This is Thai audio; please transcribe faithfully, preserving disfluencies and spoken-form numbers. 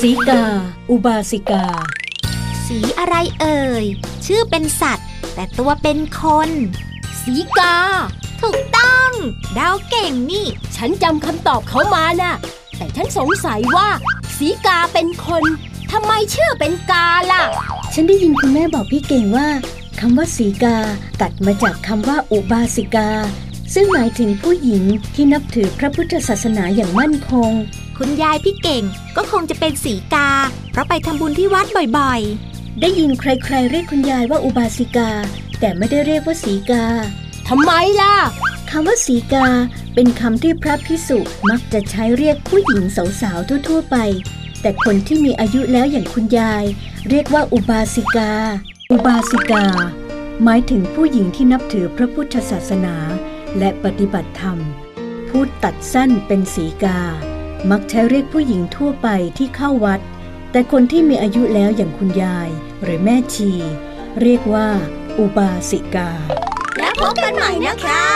สีกาอุบาสิกาสีอะไรเอ่ยชื่อเป็นสัตว์แต่ตัวเป็นคนสีกาถูกต้องเดาเก่งนี่ฉันจำคำตอบเขามาน่ะแต่ฉันสงสัยว่าสีกาเป็นคนทำไมชื่อเป็นกาล่ะฉันได้ยินคุณแม่บอกพี่เก่งว่าคำว่าสีกาตัดมาจากคำว่าอุบาสิกาซึ่งหมายถึงผู้หญิงที่นับถือพระพุทธศาสนาอย่างมั่นคงคุณยายพี่เก่งก็คงจะเป็นสีกาเพราะไปทำบุญที่วัดบ่อยๆได้ยินใครๆเรียกคุณยายว่าอุบาสิกาแต่ไม่ได้เรียกว่าสีกาทำไมล่ะคำว่าสีกาเป็นคำที่พระภิกษุมักจะใช้เรียกผู้หญิงสาวๆทั่วๆไปแต่คนที่มีอายุแล้วอย่างคุณยายเรียกว่าอุบาสิกาอุบาสิกาหมายถึงผู้หญิงที่นับถือพระพุทธศาสนาและปฏิบัติธรรมพูดตัดสั้นเป็นสีกามักใช้เรียกผู้หญิงทั่วไปที่เข้าวัดแต่คนที่มีอายุแล้วอย่างคุณยายหรือแม่ชีเรียกว่าอุบาสิกาแล้วพบกันใหม่นะคะ